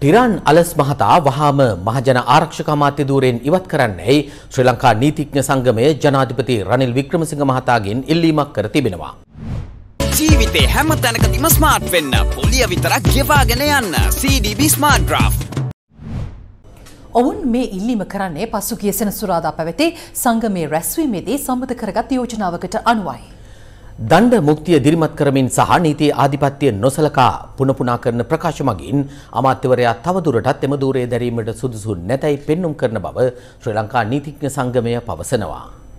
ටිරාන් අලස් මහතා වහාම මහජන ආරක්ෂක අමාත්‍ය ධූරයෙන් ඉවත් කරන්නයි ශ්‍රී ලංකා නීතිඥ සංගමයේ ජනාධිපති රනිල් වික්‍රමසිංහ මහතාගෙන් ඉල්ලීමක් කර තිබෙනවා. ජීවිතේ හැම තැනකදීම ස්මාර්ට් වෙන්න පොලිය විතරක් ගෙවාගෙන යන්න CDB ස්මාර්ට් ඩ්‍රාෆ්ට්. ඔවුන් මේ ඉල්ලීම කරන්නේ පසුගිය සෙනසුරාදා පැවති සංගමයේ රැස්වීමේදී සම්මත කරගත් යෝජනාවකට අනුවයි. දණ්ඩ මුක්තිය දිරිමත් කරමින් සහ නීති ආධිපත්‍ය නොසලකා පුනපුනා කරන ප්‍රකාශ මගින් අමාත්‍යවරයා තවදුරටත් එම ධූරය දැරීමට සුදුසු නැතයි පෙන්눔 කරන බව ශ්‍රී ලංකා නීතිඥ සංගමය පවසනවා.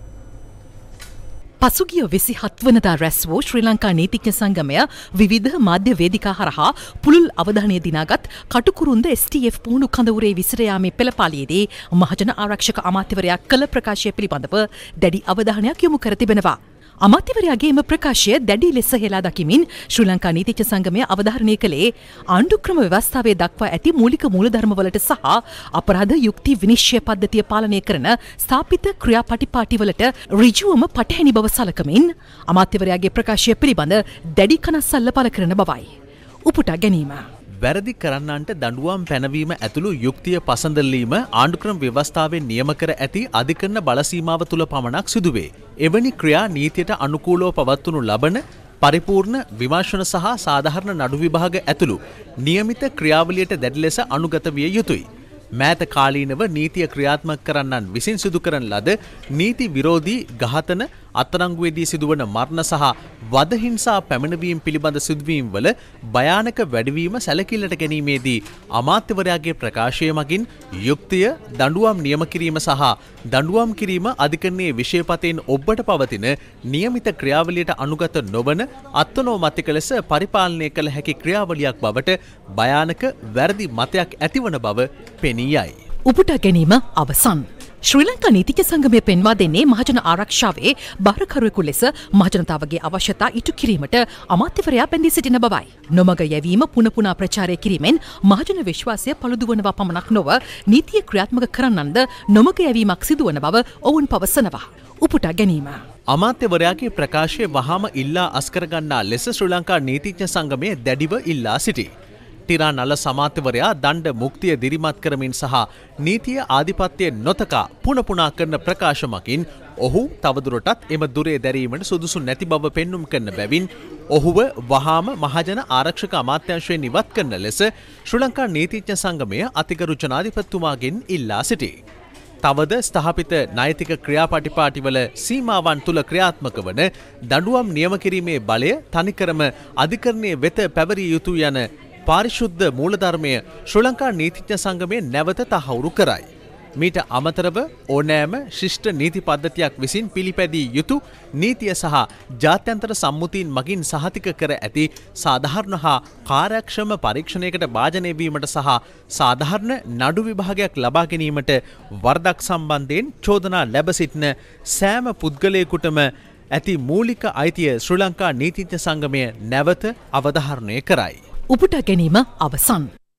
පසුගිය 27 වනදා රැස් වූ ශ්‍රී ලංකා නීතිඥ සංගමය විවිධ මාධ්‍ය වේදිකා හරහා පුළුල් අවධානය දිනාගත් කටුකුරුන්ද STF පුහුණු කඳවුරේ විසිර යාමේ පෙළපාලියේදී මහජන ආරක්ෂක අමාත්‍යවරයා කළ ප්‍රකාශය පිළිබඳව දැඩි අවධානයක් යොමු කර තිබෙනවා. අමාත්‍යවරයාගේ එම ප්‍රකාශය දැඩි ලෙස හෙලා දකිමින් ශ්‍රී ලංකා නීතිඥ සංගමය අවධාරණය කළේ ආණ්ඩුක්‍රම ව්‍යවස්ථාවේ දක්වා ඇති මූලික මූලධර්මවලට සහ අපරාධ යුක්ති විනිශ්චය පද්ධතිය පාලනය කරන ස්ථාපිත ක්‍රියාපටිපාටිවලට ඍජුවම පටහැනි බව සලකමින් අමාත්‍යවරයාගේ ප්‍රකාශය පිළිබඳ දැඩි කනස්සල්ල පළ කරන බවයි. උපුටා ගැනීම. වැරදි කරන්නන්ට දඬුවම් පැනවීම ඇතුළු යුක්තිය පසඳලීම ආණ්ඩුක්‍රම ව්‍යවස්ථාවෙන් නියම කර ඇති අධිකරණ බල සීමාව තුළ පමණක් සිදුවේ. එවැනි ක්‍රියා නීතියට අනුකූලව පවත්වනු ලබන පරිපූර්ණ විමර්ශන සහ සාධාරණ නඩු විභාග ඇතුළු නියමිත ක්‍රියාවලියට දැඩි ලෙස අනුගත විය යුතුයි. මෑත කාලීනව නීතිය ක්‍රියාත්මක කරන්නන් විසින් සිදු කරන ලද නීති විරෝධී ඝාතන අත්අඩංගුවේදී සිදුවන මරණ සහ වද හිංසා පැමිණවීම පිළිබඳ සිදුවීම් වල භයානක වැඩිවීම සැලකිල්ලට ගැනීමේදී අමාත්‍යවරයාගේ ප්‍රකාශය මගින් යුක්තිය දඬුවම් නියම කිරීම සහ දඬුවම් කිරීම අධිකරණයේ විෂයපතෙන් ඔබට පවතින නියමිත ක්‍රියාවලියට අනුගත නොවන අත්නෝමතික ලෙස පරිපාලනය කළ හැකි ක්‍රියාවලියක් බවට භයානක වැරදි මතයක් ඇතිවන බව පෙනී යයි. උපුටා ගැනීම අවසන්. ශ්‍රී ලංකා නීතිඥ සංගමය පෙන්වා දෙන්නේ මහජන ආරක්ෂාවේ බාරකරුවෙකු ලෙස මහජනතාවගේ අවශ්‍යතා ඉටු කිරීමට අමාත්‍යවරයා බැඳී සිටින බවයි. නොමග යැවීම පුනපුනා ප්‍රචාරය කිරීමෙන් මහජන විශ්වාසය පළුදුවනවා පමණක් නොව නීතිය ක්‍රියාත්මක කරන්නන්ද නොමග යැවීමක් සිදුවන බව ඔවුන් පවසනවා. උපුටා ගැනීම. අමාත්‍යවරයාගේ ප්‍රකාශය වහාම ඉල්ලා අස්කරගන්නා ලෙස ශ්‍රී ලංකා නීතිඥ සංගමය දැඩිව ඉල්ලා සිටී. ටිරාන් අලස් අමාත්‍යවරයා දණ්ඩ මුක්තිය දිරිමත් කරමින් සහ නීතිය ආධිපත්‍ය නොතකා පුනපුනා කරන ප්‍රකාශ මගින් ඔහු තවදුරටත් එම දුරේ දැරීමට සුදුසු නැති බව පෙන්눔 කරන බැවින් ඔහුව වහාම මහජන ආරක්ෂක අමාත්‍යාංශයෙන් ඉවත් කරන ලෙස ශ්‍රී ලංකා නීතිඥ සංගමය අතිගරු ජනාධිපතිතුමාගෙන් ඉල්ලා සිටී. තවද ස්ථාපිත නෛතික ක්‍රියාපටිපාටිවල සීමාවන් තුල ක්‍රියාත්මක වන දඬුවම් නියම කිරීමේ බලය තනිකරම අධිකරණයේ වෙත පැවරිය යුතු යන පාරිශුද්ධ මූලධර්මය ශ්‍රී ලංකා නීතිඥ සංගමය නැවත තහවුරු කරයි. මීට අමතරව ඕනෑම ශිෂ්ට නීති පද්ධතියක් විසින් පිළිපැදිය යුතු නීතිය සහ ජාත්‍යන්තර සම්මුතීන් මගින් සහතික කර ඇති සාධාරණ හා කාර්යක්ෂම පරීක්ෂණයකට භාජනය වීමට සහ සාධාරණ නඩු විභාගයක් ලබා ගැනීමට වරදක් සම්බන්ධයෙන් චෝදනා ලැබ සිටින සෑම පුද්ගලයෙකුටම ඇති මූලික අයිතිය ශ්‍රී ලංකා නීතිඥ සංගමය නැවත අවධාරණය කරයි. උපුටා ගැනීම අවසන්.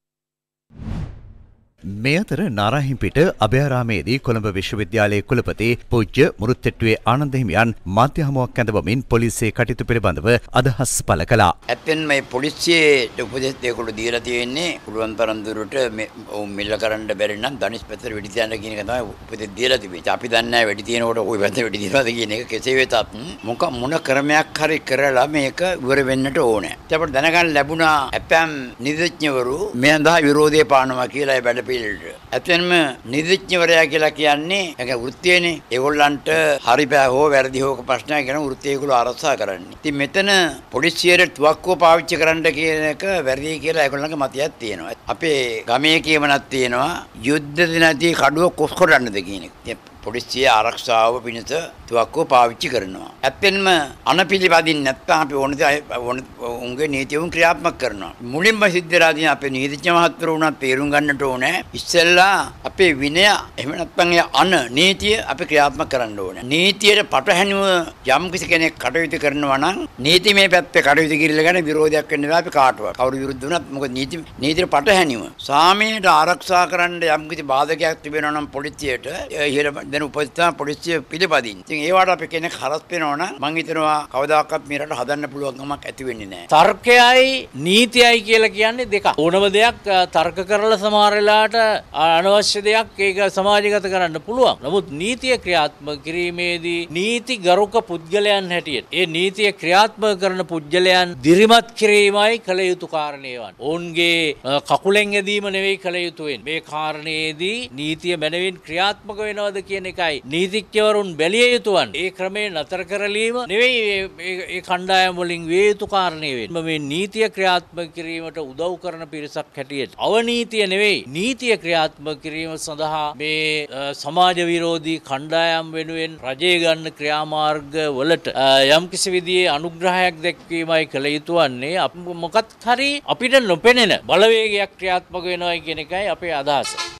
මේ අතර නාරාහිම්පිට අභයාරාමේදී කොළඹ විශ්වවිද්‍යාලයේ කුලපති පූජ්‍ය මුරුත්තෙට්ටුවේ ආනන්ද හිමියන් මාධ්‍ය හමුවක් ඇඳවමින් පොලිසියේ කටයුතු පිළිබඳව අදහස් පළ කළා. ඇත්තෙන්ම මේ පොලිසියට උපදෙස් දෙකළු දීලා තියෙන්නේ පුළුවන් තරම් දුරට මිල කරන්න බැරි නම් ධනිස් පැත්තට වෙඩි තියන්න කියන එක තමයි උපදෙස් දීලා තිබෙන්නේ. අපි දන්නේ නැහැ වෙඩි තියනකොට ওই පැත්තට වෙඩි තියනවාද කියන එක. කෙසේ වෙතත් මොන ක්‍රමයක් හරි කරලා මේක ඉවර වෙන්නට ඕනේ. අපිට දැනගන්න ලැබුණා අපෑම් නිදිඥවරු මේ සඳහා විරෝධය පානවා කියලා ඒ වැඩ ඇත්තෙන්ම නිදිඥවරයා කියලා කියන්නේ ඒක වෘත්තියනේ. ඒගොල්ලන්ට හරි බෑ හෝ වැරදි හෝ ප්‍රශ්නයක් ගැන වෘත්තිය ඒගොල්ලෝ අරසා කරන්නේ. ඉතින් මෙතන පොලිසියට තුවක්කුව පාවිච්චි කරන්න කියන එක වැරදි කියලා ඒගොල්ලන්ගේ මතයක් තියෙනවා. අපේ ගමේ කියමනක් තියෙනවා යුද්ධ දිනදී කඩුව කොස් කොටන්නද කියන එක. පොලිසිය ආරක්ෂාව පිණිස තුවක්කුව පාවිච්චි කරනවා. ඇත්තෙන්ම අනපිළිපදින් නැත්නම් අපි උන්ගේ නීතියුන් ක්‍රියාත්මක කරනවා. මුලින්ම සිද්ධ වෙලා තියෙන අපේ නීතිඥ මහත්වරු උනත් තේරුම් ගන්නට ඕනේ. ඉස්සෙල්ලා අපේ විනය එහෙම නැත්නම් ඒ නීතිය අපි ක්‍රියාත්මක කරන්න ඕනේ. නීතියට පටහැනිව යම් කිසි කෙනෙක් කටයුතු කරනවා නම් නීතිමය පැත්තේ කටයුතු කිරීලා ගැන විරෝධයක් වෙන්න බෑ අපි කාටවත්. කවුරු විරුද්ධ වුණත් මොකද නීතියට පටහැනිව සාමයට ආරක්ෂා කරන්න යම් කිසි බාධකයක් තිබෙනවා නම් පොලිසියට ඉහළ දෙන උපදෙස් තමයි පොලිසිය පිළිපදින්නේ. ඉතින් ඒවට අපි කෙනෙක් හරස් වෙනවනම් මං හිතනවා කවදාකවත් මේ රට හදන්න පුළුවන් කමක් ඇති වෙන්නේ නැහැ. තර්කයයි නීතියයි කියලා කියන්නේ දෙකක්. ඕනම දෙයක් තර්ක කරලා සමහර වෙලාවට අනවශ්‍ය දෙයක් ඒක සමාජගත කරන්න පුළුවන්. නමුත් නීතිය ක්‍රියාත්මක කිරීමේදී නීති ගරුක පුද්ගලයන් හැටියට ඒ නීතිය ක්‍රියාත්මක කරන පුද්ගලයන් දිරිමත් කිරීමයි කළ යුතු කාරණේ වань. ඔවුන්ගේ කකුලෙන් ඇදීම නෙවෙයි කළ යුතු වෙන්නේ. මේ කාරණේදී නීතිය මැනවින් ක්‍රියාත්මක වෙනවද කියන එකයි නීතිඥවරුන් බැලිය යුතු වන්නේ. ඒ ක්‍රමේ නතර කරලීම නෙවෙයි ඒ කණ්ඩායම් වලින් විය යුතු කාරණේ වෙන්නේ. මේ නීතිය ක්‍රියාත්මක කිරීමට උදව් කරන පිරිසක් හැටියට අවනීතිය නෙවෙයි නීතිය ක්‍රියාත්මක කිරීම සඳහා මේ සමාජ විරෝධී කණ්ඩායම් වෙනුවෙන් රජය ගන්න ක්‍රියාමාර්ග වලට යම්කිසි විදිහේ අනුග්‍රහයක් දැක්වීමයි කළ යුතු වන්නේ. මොකක් හරි අපිට නොපෙනෙන බලවේගයක් ක්‍රියාත්මක වෙනවා කියන එකයි අපේ අදහස.